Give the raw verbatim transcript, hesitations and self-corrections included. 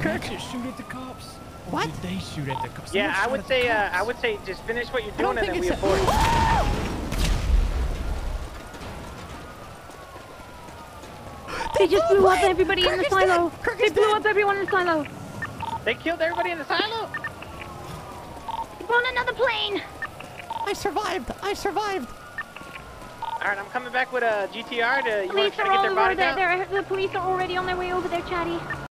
Kirk? Just shoot at the cops. What? Or did they shoot at the cops? Yeah, Someone I shot would at the say, uh, cops. I would say, just finish what you're I don't doing and think then we it's a... abort. They just blew up everybody Kirk in the is silo. dead. Kirk They is blew dead. up everyone in the silo. They killed everybody in the silo? We're on another plane. I survived. I survived. Alright, I'm coming back with a G T R to, you want Police to try are to get all their over body there. down? They're- The police are already on their way over there, Chatty.